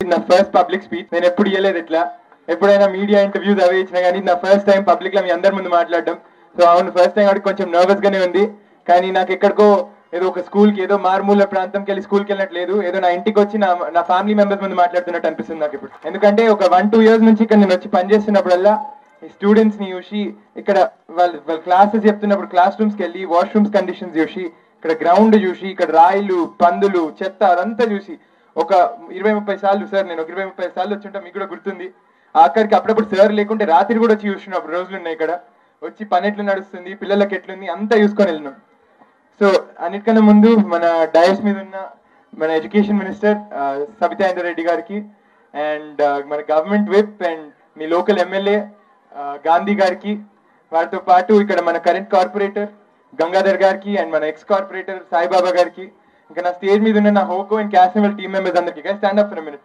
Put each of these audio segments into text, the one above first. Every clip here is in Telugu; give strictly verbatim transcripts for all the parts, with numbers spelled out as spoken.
ఇది నా ఫస్ట్ పబ్లిక్ స్పీచ్. నేను ఎప్పుడు ఇవ్వలేదు ఇట్లా, ఎప్పుడైనా మీడియా ఇంటర్వ్యూస్ అవే ఇచ్చినా కానీ నా ఫస్ట్ టైం పబ్లిక్ లో మీ అందరి ముందు మాట్లాడడం. సో అవును, ఫస్ట్ టైం కాబట్టి కొంచెం నర్వస్ గానే ఉంది. కానీ నాకు ఎక్కడికో ఏదో ఒక స్కూల్ కి, ఏదో మారుమూల ప్రాంతంకి వెళ్ళి స్కూల్కి వెళ్ళట్లేదు, ఏదో నా ఇంటికి వచ్చి నా నా ఫ్యామిలీ మెంబర్స్ ముందు మాట్లాడుతున్నట్టు అనిపిస్తుంది నాకు ఇప్పుడు. ఎందుకంటే ఒక వన్ టూ ఇయర్స్ నుంచి ఇక్కడ నేను వచ్చి పనిచేస్తున్నప్పుడల్లా ఈ స్టూడెంట్స్ ని చూసి, ఇక్కడ వాళ్ళు వాళ్ళ క్లాసెస్ చెప్తున్నప్పుడు క్లాస్ రూమ్స్కి వెళ్ళి వాష్రూమ్స్ కండిషన్స్ చూసి, ఇక్కడ గ్రౌండ్ చూసి, ఇక్కడ రాయిలు పందులు చెత్త అదంతా చూసి ఒక ఇరవై ముప్పై సార్లు సార్ నేను ఒక ఇరవై ముప్పై సార్లు వచ్చుంటా, మీకు కూడా గుర్తుంది. ఆఖరికి అప్పుడప్పుడు సార్ లేకుంటే రాత్రి కూడా వచ్చి చూసినప్పుడు రోజులు ఉన్నాయి. ఇక్కడ వచ్చి పని ఎట్లా నడుస్తుంది, పిల్లలకి ఎట్లుంది అంతా చూసుకొని వెళ్ళినాం. సో అన్నిటికన్నా ముందు మన డయస్ మీద ఉన్న మన ఎడ్యుకేషన్ మినిస్టర్ సబితా ఇంద్రారెడ్డి గారికి, అండ్ మన గవర్నమెంట్ విప్ అండ్ మీ లోకల్ ఎమ్మెల్యే గాంధీ గారికి, వారితో పాటు ఇక్కడ మన కరెంట్ కార్పొరేటర్ గంగాధర్ గారికి, అండ్ మన ఎక్స్ కార్పొరేటర్ సాయిబాబా గారికి, ఇంకా నా స్టేజ్ మీద ఉన్న నా హోకో అండ్ క్యాస్నివల్ టీమ్ మెంబర్స్ అందరికీ stand up for minute.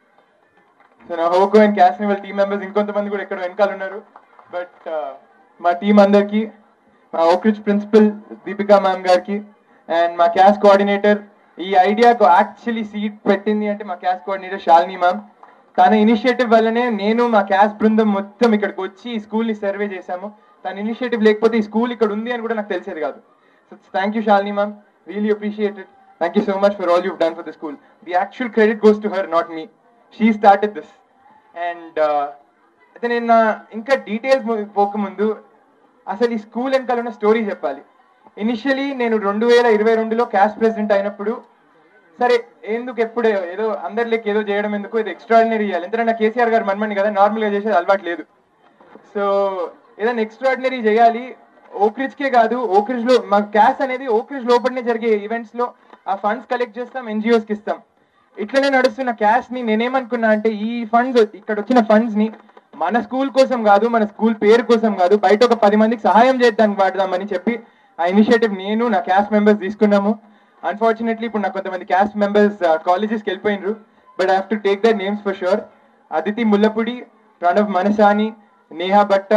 So నా హోకో అండ్ క్యాస్నివల్ టీమ్ మెంబర్స్ ఇంకొంతమంది కూడా ఇక్కడ వెనకాల ఉన్నారు. బట్ మా టీం అందరికి, మా ఓక్రిచ్ ప్రిన్సిపల్ దీపికా మ్యామ్ గారికి, అండ్ మా క్యాస్ కోఆర్డినేటర్, ఈ ఐడియాకు యాక్చువల్లీ సీట్ పెట్టింది అంటే మా క్యాస్ కోఆర్డినేటర్ శాలిని మ్యామ్. తన ఇనిషియేటివ్ వల్లనే నేను మా క్యాస్ బృందం మొత్తం ఇక్కడికి వచ్చి ఈ స్కూల్ని సర్వే చేశాము. తన ఇనిషియేటివ్ లేకపోతే ఈ స్కూల్ ఇక్కడ ఉంది అని కూడా నాకు తెలిసేది కాదు. So thank you Shalini ma'am, really appreciate it. Thank you so much for all you've done for the school. The actual credit goes to her, not me. She started this. And అయితే నేను ఇంకా డీటెయిల్స్ పోకముందు అసలు ఈ స్కూల్ వెనకాల ఉన్న స్టోరీ చెప్పాలి. ఇనిషియలీ నేను రెండు వేల ఇరవై రెండులో క్యాస్ ప్రెసిడెంట్ అయినప్పుడు, సరే ఎందుకు ఎప్పుడు ఏదో అందరిలోకి ఏదో చేయడం ఎందుకు, ఇది ఎక్స్ట్రాడినరీ చేయాలి. ఎందుకంటే నా కేసీఆర్ గారు మనమని కదా, నార్మల్గా చేసేది అలవాటు లేదు. సో ఏదైనా ఎక్స్ట్రాడినరీ చేయాలి. ఓక్రిజ్కే కాదు, ఓక్రిజ్ లో మా క్యాస్ అనేది ఓక్రిజ్ లోపలనే జరిగే ఈవెంట్స్ లో ఆ ఫండ్స్ కలెక్ట్ చేస్తాం, ఎన్జిఓస్ కి ఇస్తాం. ఇట్లనే నడుస్తున్న క్యాష్ ని నేనేమనుకున్నా అంటే, ఈ ఫండ్స్ ఇక్కడ వచ్చిన ఫండ్స్ ని మన స్కూల్ కోసం కాదు, మన స్కూల్ పేరు కోసం కాదు, బయట ఒక పది మందికి సహాయం చేద్దానికి వాడదామని చెప్పి ఆ ఇనిషియేటివ్ నేను నా క్యాస్ట్ మెంబర్స్ తీసుకున్నాము. అన్ఫార్చునేట్లీ ఇప్పుడు నాకు కొంతమంది క్యాస్ట్ మెంబర్స్ కాలేజెస్కి వెళ్ళిపోయినరు, but I have to take their names for sure. Aditi Mullapudi, Pranav Manasani, Neha Bhatta,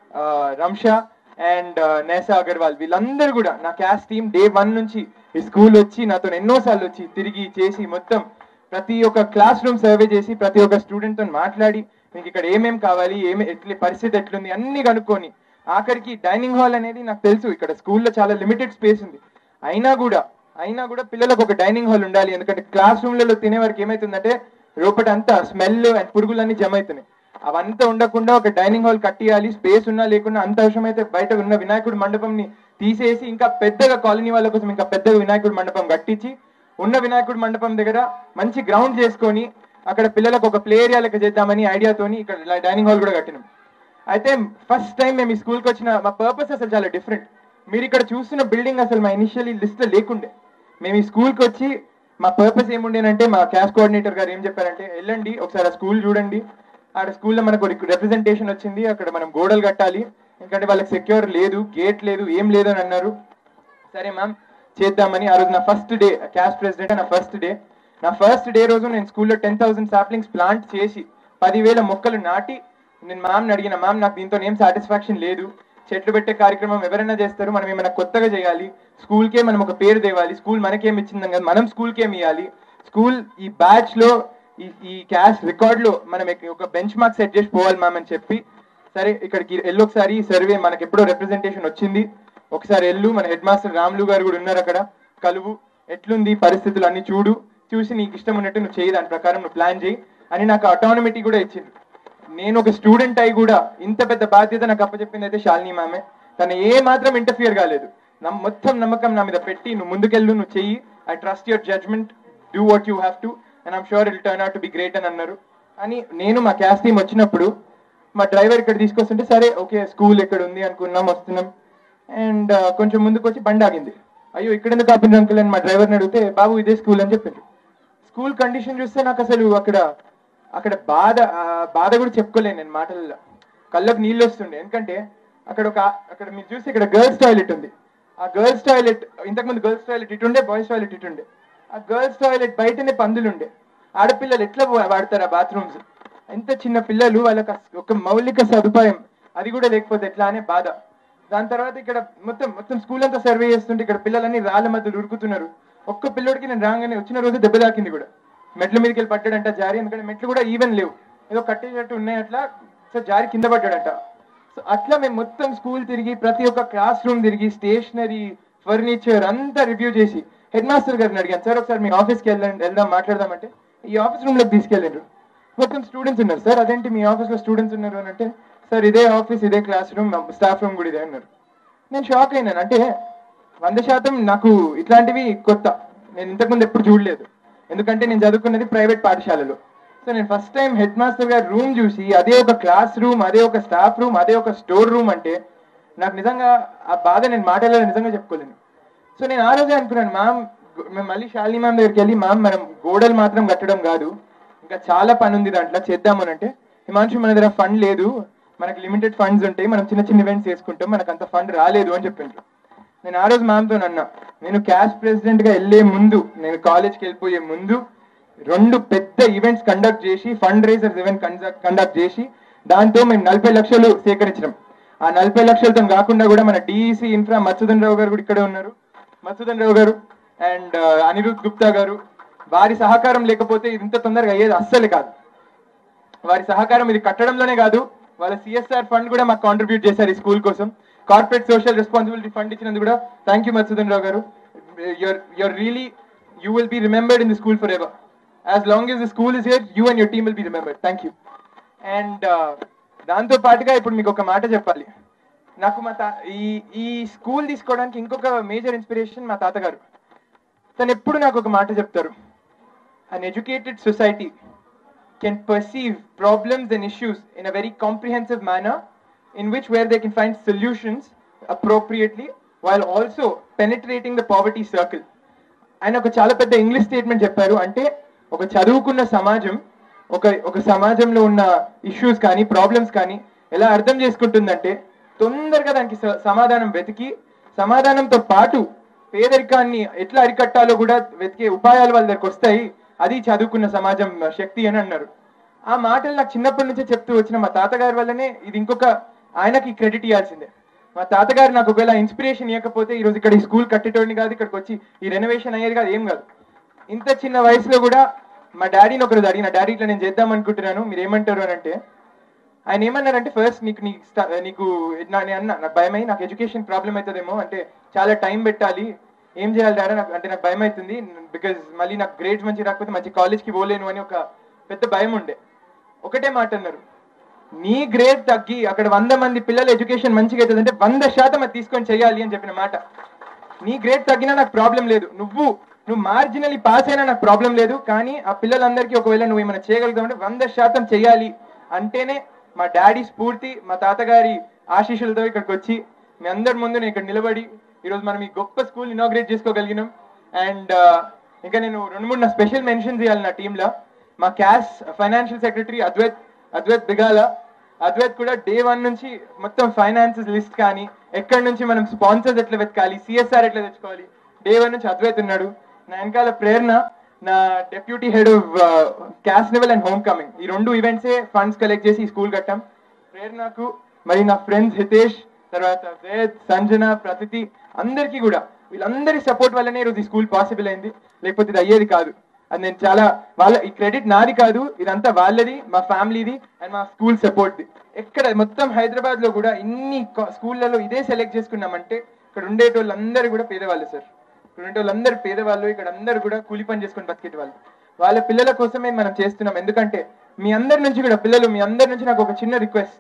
Ramsha and Nesa Agarwal, వీళ్ళందరూ కూడా నా క్యాస్ట్ టీమ్ డే వన్ నుంచి ఈ స్కూల్ వచ్చి నాతో ఎన్నోసార్లు వచ్చి తిరిగి చేసి మొత్తం ప్రతి ఒక్క క్లాస్ రూమ్ సర్వే చేసి ప్రతి ఒక్క స్టూడెంట్తో మాట్లాడి మీకు ఇక్కడ ఏమేమి కావాలి, ఏమి ఎట్ల పరిస్థితి ఎట్లుంది అన్ని కనుక్కొని, ఆఖరికి డైనింగ్ హాల్ అనేది నాకు తెలుసు ఇక్కడ స్కూల్లో చాలా లిమిటెడ్ స్పేస్ ఉంది, అయినా కూడా అయినా కూడా పిల్లలకు ఒక డైనింగ్ హాల్ ఉండాలి. ఎందుకంటే క్లాస్ రూమ్లలో తినే వరకు ఏమవుతుందంటే లోపల అంతా స్మెల్ అండ్ పురుగులన్నీ జమ అవుతున్నాయి. అవంతా ఉండకుండా ఒక డైనింగ్ హాల్ కట్టియాలి. స్పేస్ ఉన్నా లేకున్నా అంత అవసరం అయితే బయట ఉన్న వినాయకుడి మండపంని తీసేసి ఇంకా పెద్దగా కాలనీ వాళ్ళ కోసం ఇంకా పెద్దగా వినాయకుడి మండపం కట్టించి ఉన్న వినాయకుడి మండపం దగ్గర మంచి గ్రౌండ్ చేసుకొని అక్కడ పిల్లలకు ఒక ప్లే ఏరియా లెక్క చేద్దామని ఐడియాతోని ఇక్కడ డైనింగ్ హాల్ కూడా కట్టినాం. అయితే ఫస్ట్ టైం మేము ఈ స్కూల్కి వచ్చిన మా పర్పస్ అసలు చాలా డిఫరెంట్. మీరు ఇక్కడ చూస్తున్న బిల్డింగ్ అసలు మా ఇనిషియలీ లిస్ట్లో లేకుండే. మేము ఈ స్కూల్కి వచ్చి మా పర్పస్ ఏముండేనంటే, మా క్యాష్ కోఆర్డినేటర్ గారు ఏం చెప్పారంటే, వెళ్ళండి ఒకసారి ఆ స్కూల్ చూడండి, ఆడ స్కూల్లో మనకు రిప్రజెంటేషన్ వచ్చింది, అక్కడ మనం గోడలు కట్టాలి, ఎందుకంటే వాళ్ళకి సెక్యూర్ లేదు, గేట్ లేదు, ఏం లేదు అని అన్నారు. సరే మ్యామ్ చేద్దామని ఆ రోజు నా ఫస్ట్ డే క్యాష్ ప్రెసిడెంట్, నా ఫస్ట్ డే నా ఫస్ట్ డే రోజు నేను స్కూల్లో టెన్ థౌసండ్ సాప్లింగ్స్ ప్లాంట్ చేసి పదివేల మొక్కలు నాటి నేను మ్యామ్ని అడిగిన, మ్యామ్ నాకు దీంతో ఏం సాటిస్ఫాక్షన్ లేదు, చెట్లు పెట్టే కార్యక్రమం ఎవరైనా చేస్తారు, మనం ఏమైనా కొత్తగా చేయాలి, స్కూల్కే మనం ఒక పేరు తేవాలి, స్కూల్ మనకేం ఇచ్చిందని కదా మనం స్కూల్కేం ఇవ్వాలి, స్కూల్ ఈ బ్యాచ్ లో ఈ ఈ క్యాష్ రికార్డ్ లో మనం ఒక బెంచ్ మార్క్ సెట్ చేసి పోవాలి మ్యామ్ అని చెప్పి, సరే ఇక్కడికి ఎల్లు ఒకసారి సర్వే మనకి ఎప్పుడో రిప్రజెంటేషన్ వచ్చింది, ఒకసారి ఎల్లు మన హెడ్ మాస్టర్ రాములు గారు కూడా ఉన్నారు అక్కడ, కలువు ఎట్లుంది పరిస్థితులు అన్ని చూడు, చూసి నీకు ఇష్టం ఉన్నట్టు నువ్వు చేయి, దాని ప్రకారం నువ్వు ప్లాన్ చేయి అని నాకు అటానమిటీ కూడా ఇచ్చింది. నేను ఒక స్టూడెంట్ అయి కూడా ఇంత పెద్ద బాధ్యత నాకు అప్పచెప్పింది అయితే శాలిని మ్యామే. తను ఏ మాత్రం ఇంటర్ఫియర్ కాలేదు, నమ్ మొత్తం నమ్మకం నా మీద పెట్టి నువ్వు ముందుకెళ్ళు, నువ్వు చెయ్యి, I trust your judgement, do what you have to and I'm sure it turn out to be great అని అన్నారు. అని నేను మా క్యాష్ టీమ్ వచ్చినప్పుడు మా డ్రైవర్ ఇక్కడ తీసుకొస్తుంటే సరే ఓకే స్కూల్ ఎక్కడ ఉంది అనుకున్నాం, వస్తున్నాం అండ్ కొంచెం ముందుకు వచ్చి బండి ఆగింది. అయ్యో ఇక్కడ ఎందుకు ఆపింది అంకుల్ అని మా డ్రైవర్ని అడిగితే బాబు ఇదే స్కూల్ అని చెప్పింది. స్కూల్ కండిషన్ చూస్తే నాకు అసలు అక్కడ అక్కడ బాధ బాధ కూడా చెప్పుకోలేను నేను మాటల్లో, కళ్ళకు నీళ్ళు వస్తుండే. ఎందుకంటే అక్కడ ఒక అక్కడ మీరు చూస్తే ఇక్కడ గర్ల్స్ టాయిలెట్ ఉంది, ఆ గర్ల్స్ టాయిలెట్ ఇంతకుముందు గర్ల్స్ టాయిలెట్ ఇటుండే, బాయ్స్ టాయిలెట్ ఇటుండే, ఆ గర్ల్స్ టాయిలెట్ బయటనే పందులుండే, ఆడపిల్లలు ఎట్లా వాడతారు ఆ బాత్రూమ్స్, ఎంత చిన్న పిల్లలు వాళ్ళకి ఒక మౌలిక సదుపాయం అది కూడా లేకపోతే ఎట్లా అనే బాధ. దాని తర్వాత ఇక్కడ మొత్తం మొత్తం స్కూల్ అంతా సర్వే చేస్తుంటే ఇక్కడ పిల్లలన్నీ రాళ్ళ మధ్యలో ఉరుకుతున్నారు. ఒక్క పిల్లడికి నేను రాగానే వచ్చిన రోజు దెబ్బ తాకింది కూడా, మెట్ల మీదకి వెళ్ళి పడ్డాడంట జారి, ఎందుకంటే మెట్లు కూడా ఈవెన్ లేవు, ఏదో కట్టేటట్టు ఉన్నాయి అట్లా. సో జారి కింద పడ్డాడంట. సో అట్లా మేము మొత్తం స్కూల్ తిరిగి ప్రతి ఒక్క క్లాస్ రూమ్ తిరిగి స్టేషనరీ ఫర్నిచర్ అంతా రివ్యూ చేసి హెడ్ మాస్టర్ గారిని అడిగాను, సార్ ఒకసారి మీ ఆఫీస్కి వెళ్ళండి వెళ్దాం మాట్లాడదామంటే ఈ ఆఫీస్ రూమ్లోకి తీసుకెళ్ళారు. మొత్తం స్టూడెంట్స్ ఉన్నారు. సార్ అదేంటి మీ ఆఫీస్లో స్టూడెంట్స్ ఉన్నారు అని అంటే, సార్ ఇదే ఆఫీస్ ఇదే క్లాస్ రూమ్ స్టాఫ్ రూమ్ కూడా ఇదే అన్నారు. నేను షాక్ అయినాను. అంటే వంద శాతం నాకు ఇట్లాంటివి కొత్త, నేను ఇంతకుముందు ఎప్పుడు చూడలేదు. ఎందుకంటే నేను చదువుకున్నది ప్రైవేట్ పాఠశాలలో. సో నేను ఫస్ట్ టైం హెడ్ మాస్టర్ గారి రూమ్ చూసి అదే ఒక క్లాస్ రూమ్, అదే ఒక స్టాఫ్ రూమ్, అదే ఒక స్టోర్ రూమ్ అంటే నాకు నిజంగా ఆ బాధ నేను మాటలలో నిజంగా చెప్పుకోలేను. సో నేను ఆ రోజే అనుకున్నాను, మ్యామ్ మేము మళ్ళీ శాలిని మ్యామ్ దగ్గరికి వెళ్ళి, మ్యామ్ మనం గోడలు మాత్రం కట్టడం కాదు, ఇంకా చాలా పని ఉంది దాంట్లో చేద్దామని అంటే, హిమాంశు మన దగ్గర ఫండ్ లేదు, మనకి లిమిటెడ్ ఫండ్స్ ఉంటాయి, మనం చిన్న చిన్న ఈవెంట్స్ చేసుకుంటాం, మనకు అంత ఫండ్ రాలేదు అని చెప్పిండ్రు. నేను ఆ రోజు మ్యామ్తో అన్నా, నేను క్యాష్ ప్రెసిడెంట్గా వెళ్ళే ముందు, నేను కాలేజ్కి వెళ్ళిపోయే ముందు రెండు పెద్ద ఈవెంట్స్ కండక్ట్ చేసి ఫండ్ రైజర్స్ ఈవెంట్ కండక్ట్ చేసి దాంతో మేము నలభై లక్షలు సేకరించినాం. ఆ నలభై లక్షలతో కాకుండా కూడా మన డిఈసి ఇన్ఫ్రా మత్స్యధన్ రావు గారు కూడా ఇక్కడే ఉన్నారు, మత్స్యధన్ రావు గారు అండ్ అనిరుద్ గుప్తా గారు, వారి సహకారం లేకపోతే ఇది ఇంత తొందరగా అయ్యేది అస్సలు కాదు. వారి సహకారం ఇది కట్టడంలోనే కాదు, వాళ్ళ సిఎస్ఆర్ ఫండ్ కూడా మాకు కాంట్రిబ్యూట్ చేశారు ఈ స్కూల్ కోసం. కార్పొరేట్ సోషల్ రెస్పాన్సిబిలిటీ ఫండ్ ఇచ్చినందుకు కూడా థ్యాంక్ యూ మత్స్యధన్ రావు గారు. Your your really you will be remembered in the school forever. As long as the school is here, you and your team will be remembered. Thank you. And దాంతో పాటుగా ఇప్పుడు మీకు ఒక మాట చెప్పాలి. నాకు మా తా ఈ ఈ స్కూల్ తీసుకోవడానికి ఇంకొక మేజర్ ఇన్స్పిరేషన్ మా తాతగారు. తను ఎప్పుడు నాకు ఒక మాట చెప్తారు, an educated society can perceive problems and issues in a very comprehensive manner in which where they can find solutions appropriately while also penetrating the poverty circle. ఆయన ఒక చాలా పెద్ద ఇంగ్లీష్ స్టేట్మెంట్ చెప్పారు. అంటే ఒక చదువుకున్న సమాజం ఒక ఒక సమాజంలో ఉన్న ఇష్యూస్ కానీ ప్రాబ్లమ్స్ కానీ ఎలా అర్థం చేసుకుంటుందంటే, తొందరగా దానికి సమాధానం వెతికి సమాధానంతో పాటు పేదరికాన్ని ఎట్లా అరికట్టాలో కూడా వెతికే ఉపాయాలు వాళ్ళ దగ్గరికి వస్తాయి. అది చదువుకున్న సమాజం శక్తి అని అన్నారు. ఆ మాటలు నాకు చిన్నప్పటి నుంచే చెప్తూ వచ్చిన మా తాతగారి వల్లనే ఇది ఇంకొక ఆయనకి క్రెడిట్ ఇవ్వాల్సిందే. మా తాతగారు నాకు ఒకవేళ ఇన్స్పిరేషన్ ఇవ్వకపోతే ఈరోజు ఇక్కడ ఈ స్కూల్ కట్టేటోడిని కాదు, ఇక్కడికి వచ్చి ఈ రెనోవేషన్ అయ్యేది కాదు, ఏం కాదు. ఇంత చిన్న వయసులో కూడా మా డాడీని ఒకరోజు అడిగిన, డాడీ ఇట్లా నేను చేద్దాం అనుకుంటున్నాను మీరు ఏమంటారు అని అంటే, ఆయన ఏమన్నారంటే, ఫస్ట్ నీకు నీ నీకు నేను అన్నా నాకు భయమై నాకు ఎడ్యుకేషన్ ప్రాబ్లం అవుతుందేమో, అంటే చాలా టైం పెట్టాలి, ఏం చేయాలి డాడీ నాకు అంటే నాకు భయం అవుతుంది, బికాజ్ మళ్ళీ నాకు గ్రేడ్స్ మంచి రాకపోతే మంచి కాలేజ్కి పోలేను అని ఒక పెద్ద భయం ఉండే. ఒకటే మాట అన్నారు, నీ గ్రేడ్ తగ్గి అక్కడ వంద మంది పిల్లల ఎడ్యుకేషన్ మంచిగా అవుతుంది అంటే వంద శాతం అది తీసుకొని చేయాలి అని చెప్పిన మాట. నీ గ్రేడ్ తగ్గినా నాకు ప్రాబ్లం లేదు, నువ్వు నువ్వు మార్జినలీ పాస్ అయినా నాకు ప్రాబ్లం లేదు, కానీ ఆ పిల్లలందరికీ ఒకవేళ నువ్వు ఏమైనా చేయగలుగుతావు అంటే వంద శాతం చేయాలి అంటేనే మా డాడీ స్ఫూర్తి, మా తాతగారి ఆశీస్సులతో ఇక్కడికి వచ్చి మీ అందరి ముందు నేను ఇక్కడ నిలబడి ఈరోజు మనం ఈ గొప్ప స్కూల్ ఇనాగ్రేట్ చేసుకోగలిగినాం. అండ్ ఇంకా నేను రెండు మూడు నా స్పెషల్ మెన్షన్స్ ఇవ్వాలి నా టీంలో. మా CAS financial secretary Advait Advait Bigala, Advait కూడా డే వన్ నుంచి మొత్తం ఫైనాన్సెస్ లిస్ట్ కానీ ఎక్కడి నుంచి మనం స్పాన్సర్స్ ఎట్లా వెతకాలి, సిఎస్ఆర్ ఎట్లా తెచ్చుకోవాలి, డే వన్ నుంచి అద్వైత్ ఉన్నాడు. నా వెనకాల ప్రేరణ, నా deputy head of CAS level and homecoming, ఈ రెండు ఈవెంట్సే ఫండ్స్ కలెక్ట్ చేసి ఈ స్కూల్ కట్టాం. ప్రేరణకు మరి నా ఫ్రెండ్స్ హితేష్, తర్వాత వేద్, సంజన, ప్రతితి అందరికీ కూడా వీళ్ళందరి సపోర్ట్ వల్లనే ఈరోజు ఈ స్కూల్ పాసిబుల్ అయింది, లేకపోతే ఇది అయ్యేది కాదు. అది నేను చాలా వాళ్ళ ఈ క్రెడిట్ నాది కాదు, ఇదంతా వాళ్ళది, మా ఫ్యామిలీది అండ్ మా స్కూల్ సపోర్ట్ది. ఎక్కడ మొత్తం హైదరాబాద్ లో కూడా ఇన్ని స్కూళ్ళలో ఇదే సెలెక్ట్ చేసుకున్నామంటే ఇక్కడ ఉండేటోళ్ళందరూ కూడా పేదవాళ్ళు సార్. ఇక్కడ ఉండేటోళ్ళందరూ పేదవాళ్ళు, ఇక్కడ అందరూ కూడా కూలి పని చేసుకొని బతికేటి వాళ్ళు. వాళ్ళ పిల్లల కోసమే మనం చేస్తున్నాం. ఎందుకంటే మీ అందరి నుంచి కూడా పిల్లలు మీ అందరి నుంచి నాకు ఒక చిన్న రిక్వెస్ట్,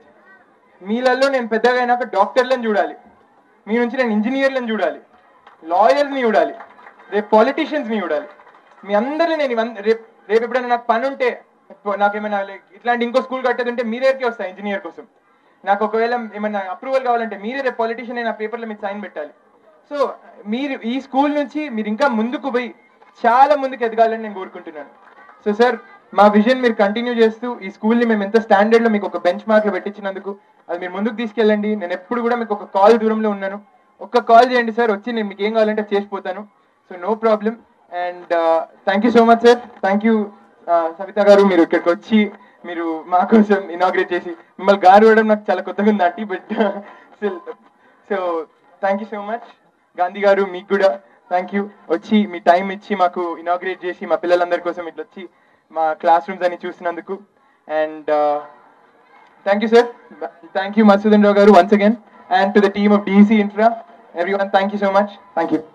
మీలలో నేను పెద్దగా అయినాక డాక్టర్లను చూడాలి, మీ నుంచి నేను ఇంజనీర్లను చూడాలి, లాయర్స్ని చూడాలి, రేపు పాలిటీషియన్స్ని చూడాలి. మీ అందరిని నేను రేపు రేపు ఎప్పుడైనా నాకు పని ఉంటే, నాకేమైనా ఇట్లాంటి ఇంకో స్కూల్ కట్టేది ఉంటే మీ దగ్గరికి వస్తాయి ఇంజనీర్ కోసం. నాకు ఒకవేళ ఏమైనా అప్రూవల్ కావాలంటే మీరే రేపు పాలిటీషియన్ అయిన పేపర్లో మీరు సైన్ పెట్టాలి. సో మీరు ఈ స్కూల్ నుంచి మీరు ఇంకా ముందుకు పోయి చాలా ముందుకు ఎదగాలని నేను కోరుకుంటున్నాను. సో సార్, మా విజన్ మీరు కంటిన్యూ చేస్తూ ఈ స్కూల్ని మేము ఎంత స్టాండర్డ్లో మీకు ఒక బెంచ్ మార్క్లో పెట్టించినందుకు అది మీరు ముందుకు తీసుకెళ్ళండి. నేను ఎప్పుడు కూడా మీకు ఒక కాల్ దూరంలో ఉన్నాను, ఒక్క కాల్ చేయండి సార్, వచ్చి నేను మీకు ఏం కావాలంటే చేసిపోతాను. So no problem. And thank you so much sir. Thank you Savita గారు, మీరు ఇక్కడికి వచ్చి మీరు మా కోసం ఇనాగ్రేట్ చేసి, మిమ్మల్ని గారు ఇవ్వడం నాకు చాలా కొత్తగా ఉంది aunty, but so thank you so much. Gandhi గారు మీకు కూడా థ్యాంక్ యూ, వచ్చి మీ టైం ఇచ్చి మాకు ఇనాగ్రేట్ చేసి మా పిల్లలందరి కోసం ఇట్లా వచ్చి మా క్లాస్ రూమ్స్ అన్ని చూసినందుకు. And thank you sir, thank you Madhusudan Rao గారు once again, and to the team of DC infra, everyone thank you so much, thank you.